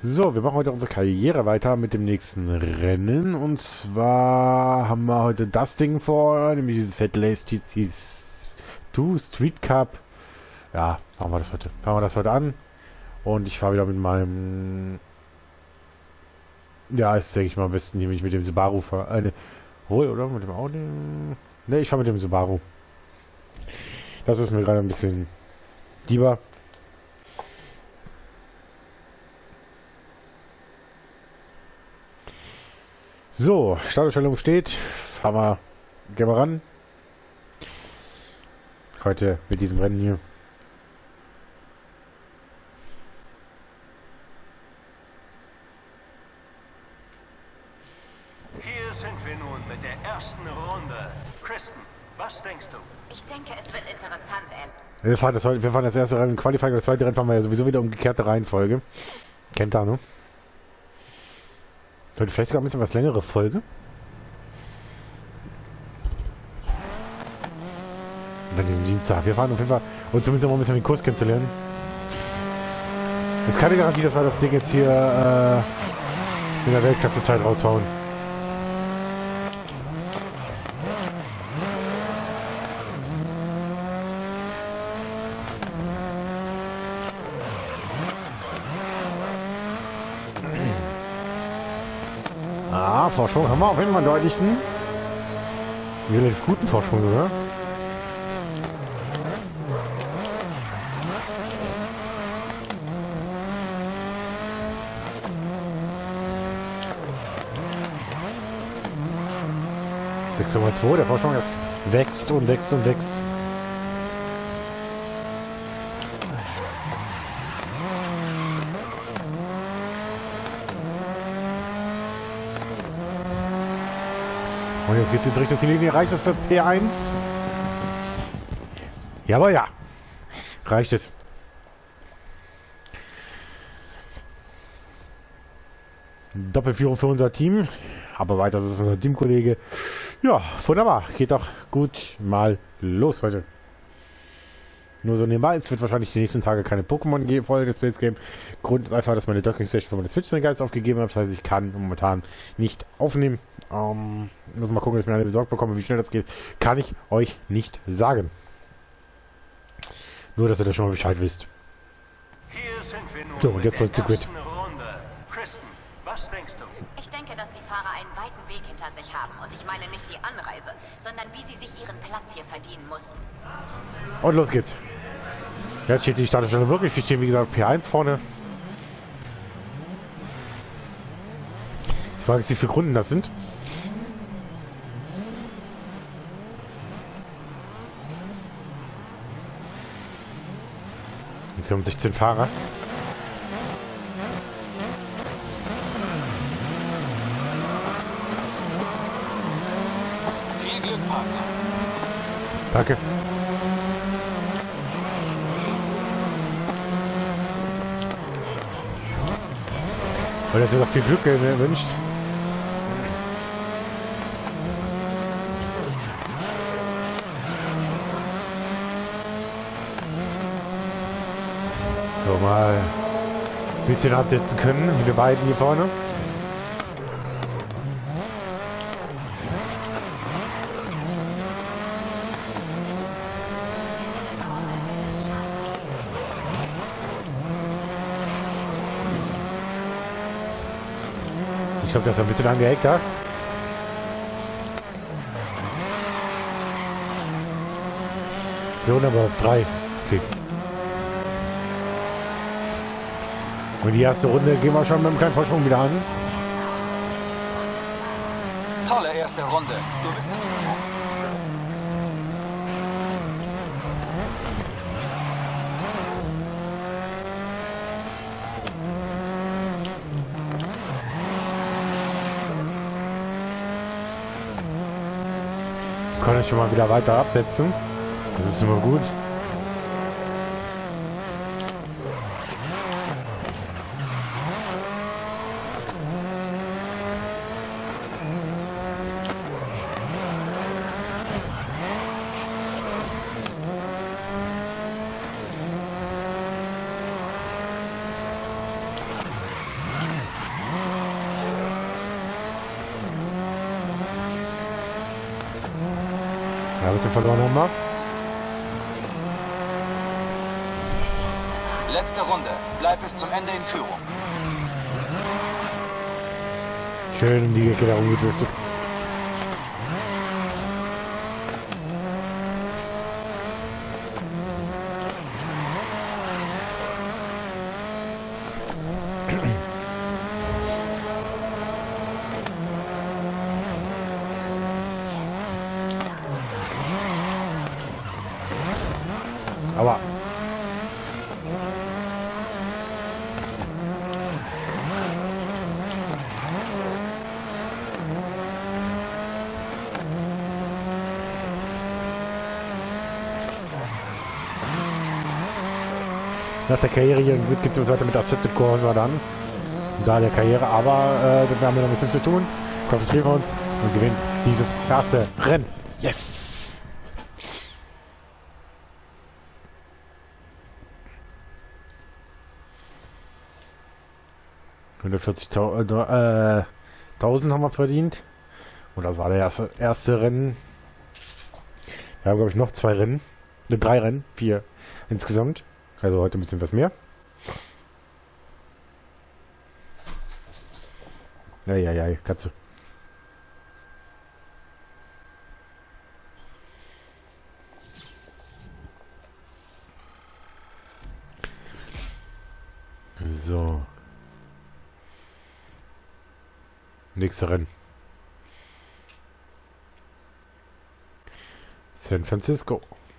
So, wir machen heute unsere Karriere weiter mit dem nächsten Rennen. Und zwar haben wir heute das Ding vor, nämlich dieses Fat Lace TC2 Street Cup. Ja, machen wir das heute. Fangen wir das heute an. Und ich fahre wieder mit meinem... Ja, ist, denke ich mal, am besten, nämlich mit dem Subaru fahre. Oder? Mit dem Audi? Ne, ich fahre mit dem Subaru. Das ist mir gerade ein bisschen lieber. So, Startausstellung steht. Gehen wir ran. Heute mit diesem Rennen hier. Hier sind wir nun mit der ersten Runde. Kristen, was denkst du? Ich denke, es wird interessant, Al. Wir fahren das erste Rennen im Qualifying, das zweite Rennen fahren wir ja sowieso wieder umgekehrte Reihenfolge. Kennt ihr, ne? Heute vielleicht sogar ein bisschen was längere Folge. Und an diesem Dienstag. Wir fahren auf jeden Fall und zumindest mal ein bisschen den Kurs kennenzulernen. Es ist keine Garantie, dass wir das Ding jetzt hier in der Weltklasse-Zeit raushauen. Vorsprung haben wir auf jeden Fall einen deutlichen. Relativ guten Vorsprung sogar. (6,2). Der Vorsprung ist wächst und wächst und wächst. Und jetzt geht es in Richtung Ziellinie. Reicht das für P1? Ja, aber ja. Reicht es. Doppelführung für unser Team. Aber weiter ist unser Teamkollege. Ja, wunderbar. Geht doch gut mal los heute. Nur so nebenbei. Es wird wahrscheinlich die nächsten Tage keine Pokémon-Folge des Space Game. Grund ist einfach, dass meine Docking-Station für meine Switch den Geist aufgegeben habe. Das heißt, ich kann momentan nicht aufnehmen. Muss mal gucken, dass ich mir eine besorgt bekomme. Wie schnell das geht, kann ich euch nicht sagen. Nur, dass ihr da schon mal Bescheid wisst. Hier sind wir nun So, und jetzt mit soll der Quid. ersten Runde. Kristen, was denkst du? Ich denke, dass die Fahrer einen weiten Weg hinter sich haben. Und ich meine nicht die Anreise, sondern wie sie sich ihren Platz hier verdienen mussten. Und los geht's. Jetzt steht die Startstelle wirklich. Wir stehen, wie gesagt, P1 vorne. Ich frage mich, wie viele Runden das sind. Jetzt haben 16 Fahrer. Viel Glück, Partner. Danke. Und jetzt sogar viel Glück gewünscht. So, mal ein bisschen absetzen können, wir beiden hier vorne. Ich glaube, das ist ein bisschen angeeckt da. So, aber 3. Okay. Und die erste Runde gehen wir schon mit einem kleinen Vorsprung wieder an. Tolle erste Runde. Du bist in Führung. Wir können schon mal wieder weiter absetzen. Das ist immer gut. Ja, was wir verloren haben wir. Letzte Runde. Bleib bis zum Ende in Führung. Schön in die Ecke da rumgedriftet. Aber nach der Karriere hier geht es weiter mit Assetto Corsa dann. Da der Karriere, aber wir haben ja noch ein bisschen zu tun. Konzentrieren wir uns und gewinnen dieses erste Rennen. Yes! 140.000 haben wir verdient. Und das war der erste Rennen. Wir haben, glaube ich, noch 2 Rennen. 3 Rennen. 4 insgesamt. Also heute ein bisschen was mehr. Ja, Katze. So. Nächste Rennen. San Francisco.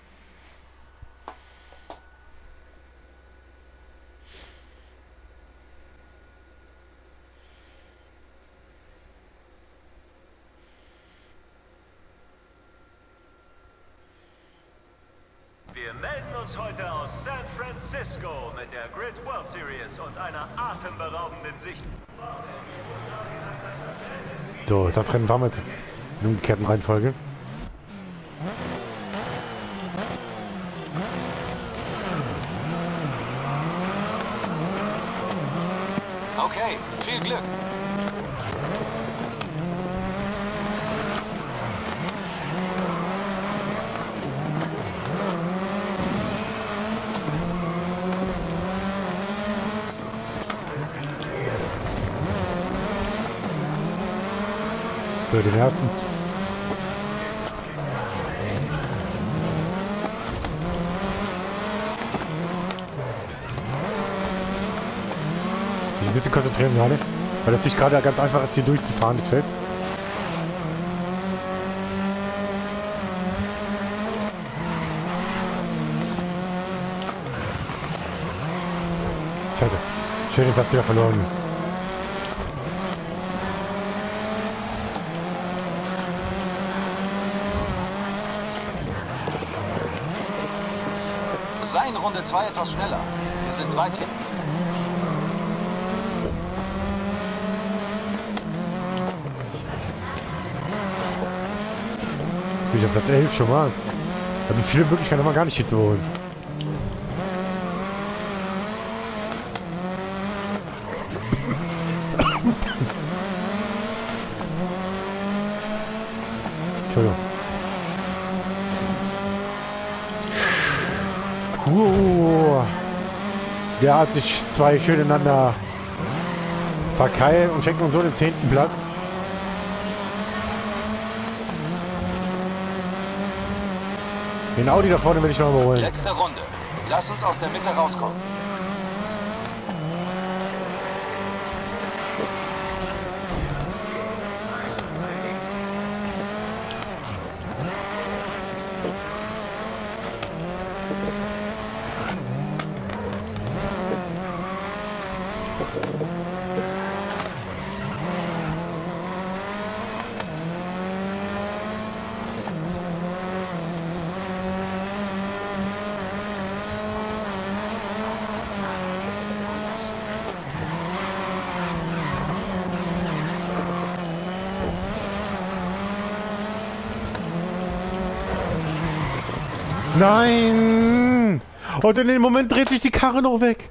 Wir melden uns heute aus San Francisco mit der Grid World Series und einer atemberaubenden Sicht. So, das Rennen fahren wir jetzt in umgekehrten Reihenfolge. Okay, viel Glück. So, den ersten. Ich ein bisschen konzentrieren gerade, weil das nicht gerade ganz einfach ist, hier durchzufahren, das Feld. Scheiße, schön den Platz wieder verloren. Sei in Runde 2 etwas schneller. Wir sind weit hinten. Jetzt bin ich auf Platz 11 schon mal. Also viele Möglichkeiten haben wir gar nicht hier zu holen. Entschuldigung. Der hat sich 2 schön ineinander verkeilt und schenkt uns so den 10. Platz. Den Audi da vorne will ich noch überholen. Letzte Runde. Lass uns aus der Mitte rauskommen. Nein! Und in dem Moment dreht sich die Karre noch weg.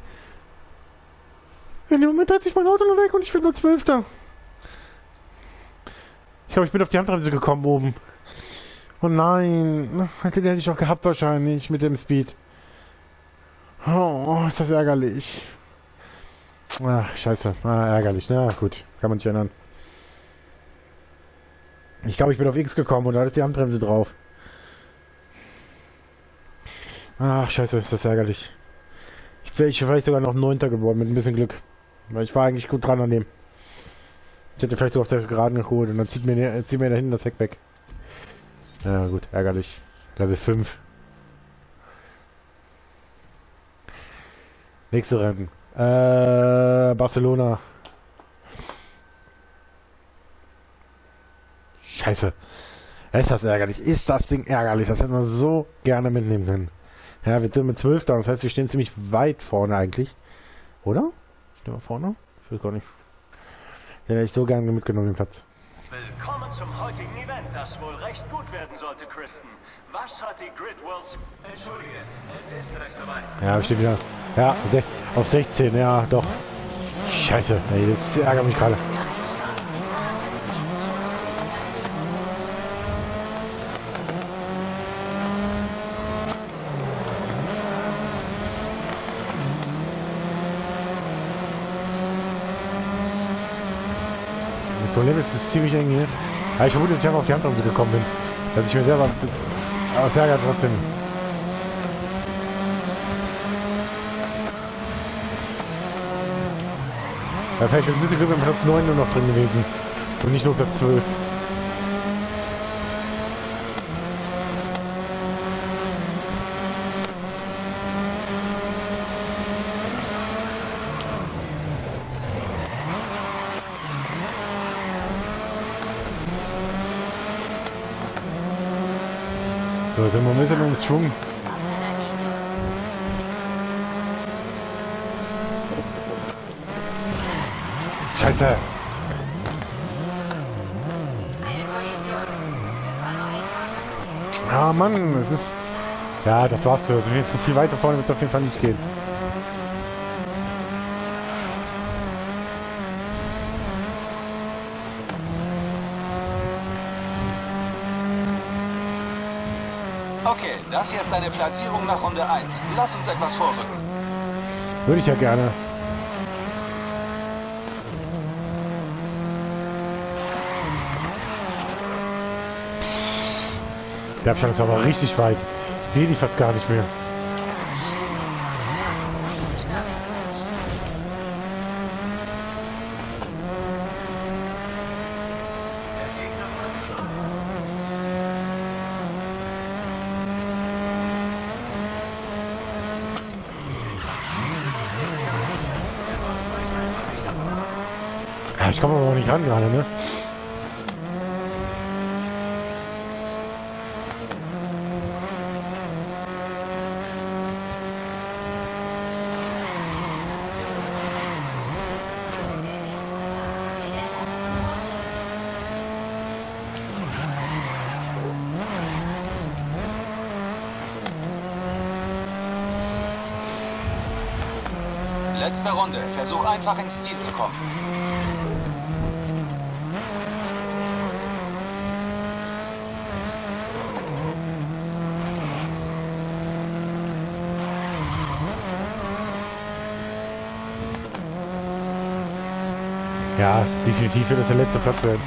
In dem Moment dreht sich mein Auto noch weg und ich bin nur 12. Ich glaube, ich bin auf die Handbremse gekommen oben. Oh nein. Den hätte ich doch gehabt wahrscheinlich mit dem Speed. Oh, ist das ärgerlich. Ach, scheiße. Ärgerlich. Na gut, kann man nicht ändern. Ich glaube, ich bin auf X gekommen und da ist die Handbremse drauf. Ach, scheiße, ist das ärgerlich. Ich wäre vielleicht sogar noch 9. geworden, mit ein bisschen Glück. Weil ich war eigentlich gut dran an dem. Ich hätte vielleicht so auf der Geraden geholt und dann zieht mir da hinten das Heck weg. Ja gut, ärgerlich. Level 5. Nächste Rennen. Barcelona. Scheiße. Ist das ärgerlich? Ist das Ding ärgerlich? Das hätten wir so gerne mitnehmen können. Ja, wir sind mit 12 da. Das heißt, wir stehen ziemlich weit vorne eigentlich. Oder? Stehen wir vorne? Ich weiß gar nicht. Den hätte ich so gerne mitgenommen, den Platz. Willkommen zum heutigen Event, das wohl recht gut werden sollte, Kristen. Was hat die Grid Worlds... Entschuldige, es ist gleich soweit. Ja, wir stehen wieder. Ja, auf 16, ja, doch. Scheiße, ey, das ärgert mich gerade. So Level ist es ziemlich eng hier. Ja, ich vermute, dass ich einfach auf die Handbremse gekommen bin. Dass ich mir selber... Aber es ärgert trotzdem. Ja, vielleicht mit ein bisschen Glück mit Platz 9 nur noch drin gewesen. Und nicht nur Platz 12. So, jetzt sind wir ein bisschen im Schwung. Scheiße! Ah Mann, es ist... Ja, das war's so. Also viel weiter vorne wird es auf jeden Fall nicht gehen. Okay, das hier ist deine Platzierung nach Runde 1. Lass uns etwas vorrücken. Würde ich ja gerne. Der Abstand ist aber richtig weit. Ich sehe die fast gar nicht mehr. Ja, ich komme aber auch nicht ran gerade, ne? Letzte Runde. Versuch einfach ins Ziel zu kommen. Ja, definitiv wird das der letzte Platz sein.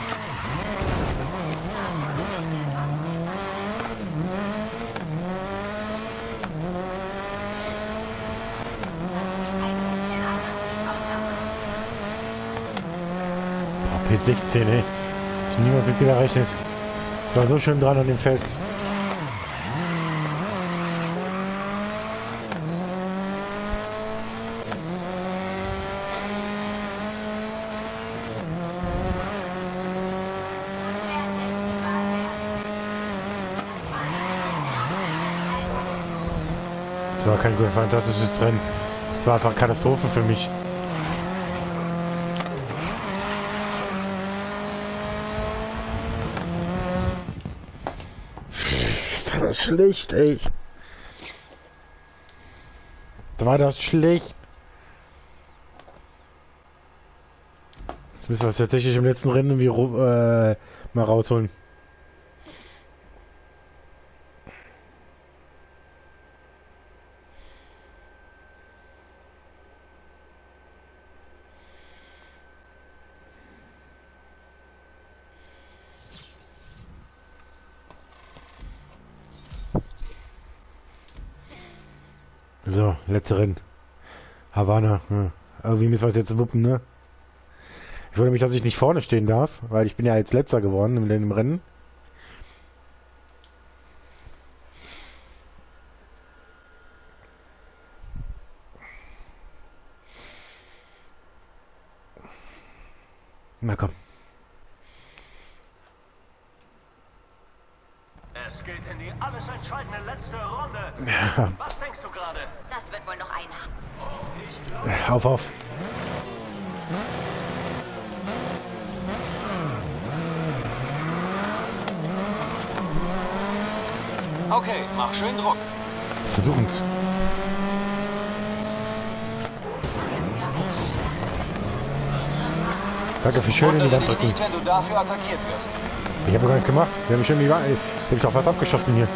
P16, ey. Ich niemand mit gerechnet. Ich war so schön dran an dem Feld. Das war kein gut fantastisches Rennen. Das war einfach Katastrophe für mich. Das war schlecht, ey. Da war das schlecht. Jetzt müssen wir es tatsächlich im letzten Rennen irgendwie mal rausholen. So, letzte Rennen. Havanna. Ja. Irgendwie müssen wir es jetzt wuppen, ne? Ich wundere mich, dass ich nicht vorne stehen darf, weil ich bin ja jetzt Letzter geworden in dem Rennen. Na komm. Es geht in die alles entscheidende letzte Runde. Ja. Was denkst du gerade? Das wird wohl noch ein... Auf. Okay, mach schön Druck. Versuchen's. Danke für schön in die Wundere Wand dich drücken. nicht, wenn du dafür attackiert wirst. Ich habe gar nichts gemacht. Wir haben mich schön in die Wand. Ich habe mich doch was abgeschossen hier.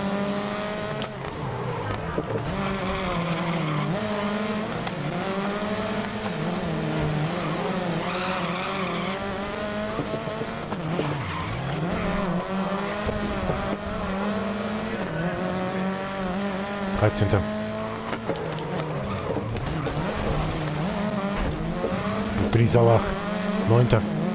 Dreizehnter. Jetzt bin ich sauer. 9.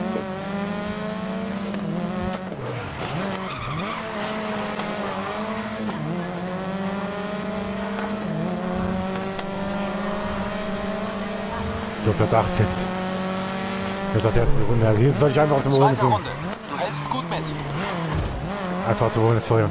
So, Platz 8 jetzt. Das ist der erste Runde. Also jetzt soll ich einfach zum Holen. Zweite Runde. Du hältst gut mit. Einfach zu holen, jetzt Feuer.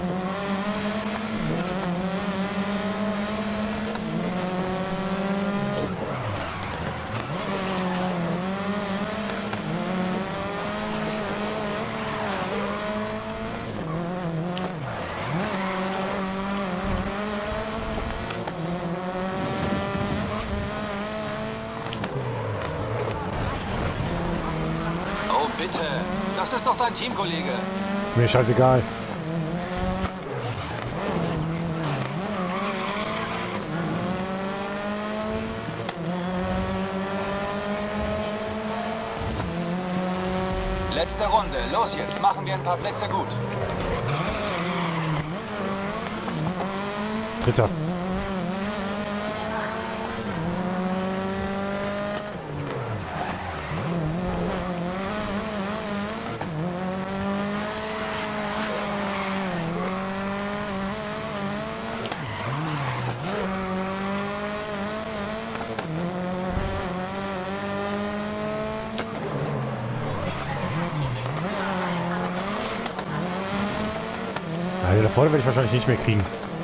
Oh, bitte. Das ist doch dein Teamkollege. Ist mir scheißegal. Letzte Runde. Los jetzt. Machen wir ein paar Plätze gut. Dritter. Also da vorne werde ich wahrscheinlich nicht mehr kriegen.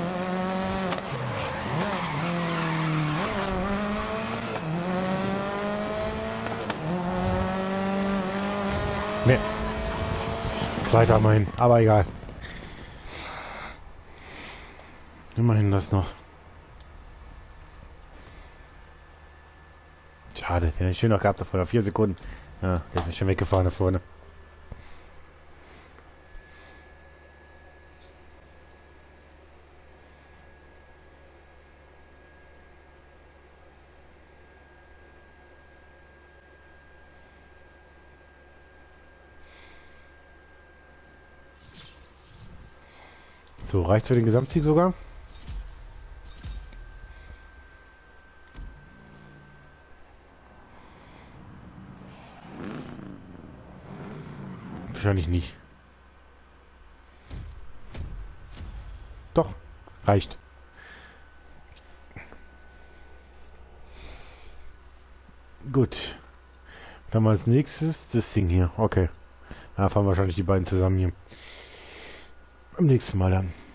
Ne. Zweiter immerhin, aber egal. Immerhin das noch. Schade, den hätte ich schön noch gehabt davor, 4 Sekunden. Ja, der ist mir schon weggefahren da vorne. So, reicht's für den Gesamtsieg sogar? Wahrscheinlich nicht. Doch, reicht. Gut. Dann mal als nächstes das Ding hier. Okay. Da fahren wahrscheinlich die beiden zusammen hier. Am nächsten Mal dann.